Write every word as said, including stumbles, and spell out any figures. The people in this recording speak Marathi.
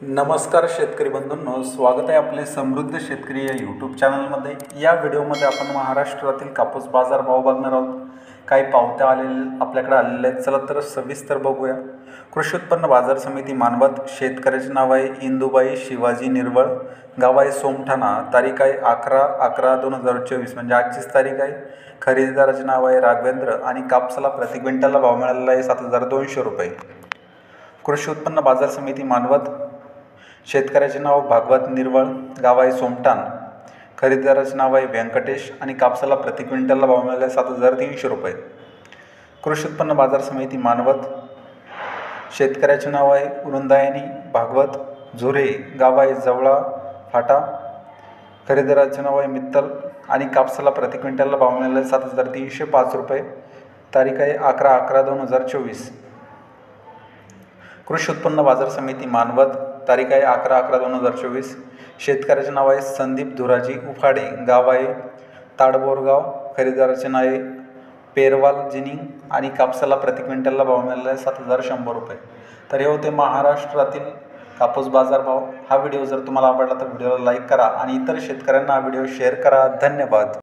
नमस्कार शेतकरी बंधूंनो, स्वागत आहे आपले समृद्ध शेतकरी या यूट्यूब चॅनलमध्ये। या व्हिडिओमध्ये आपण महाराष्ट्रातील कापूस बाजार भाव बघणार आहोत। काही पावत्या आलेले आपल्याकडे आलेले आहेत, चला तर सविस्तर बघूया। कृषी उत्पन्न बाजार समिती मानवत, शेतकऱ्याचे नाव आहे इंदुबाई शिवाजी निर्वळ, गाव आहे सोमठाणा, तारीख आहे अकरा अकरा दोन हजार चोवीस म्हणजे आजचीच तारीख आहे। खरेदीदाराचे नाव आहे राघवेंद्र आणि कापसाला प्रति क्विंटलला भाव मिळालेला आहे सात हजार दोनशे रुपये। कृषी उत्पन्न बाजार समिती मानवत, शेतकऱ्याचे नाव भागवत निर्वळ, गाव आहे सोमठाण, खरेदीदाराचे नाव आहे व्यंकटेश आणि कापसाला प्रति क्विंटलला भाव मिळाला आहे सात हजार तीनशे रुपये। कृषी उत्पन्न बाजार समिती मानवत, शेतकऱ्याचे नाव आहे वृंदायनी भागवत झुरे, गाव आहे जवळा फाटा, खरेदीदाराचे नाव आहे मित्तल आणि कापसाला प्रति क्विंटलला भाव मिळाला आहे सात हजार तीनशे पाच रुपये। तारीख आहे अकरा अकरा दोन हजार चोवीस। कृषी उत्पन्न बाजार समिती मानवत, तारीख आहे अकरा अकरा दोन हजार चोवीस। शेतकऱ्याचे नाव आहे संदीप धुराजी उफाडे, गाव आहे ताडबोरगाव, खरेदीदाराचे नाव आहे पेरवाल जिनिंग आणि कापसाला प्रति क्विंटलला भाव मिळाला आहे सात हजार शंभर रुपये। तर हे होते महाराष्ट्रातील कापूस बाजार भाव। हा व्हिडिओ जर तुम्हाला आवडला तर व्हिडिओला लाईक करा आणि इतर शेतकऱ्यांना हा व्हिडिओ शेअर करा। धन्यवाद।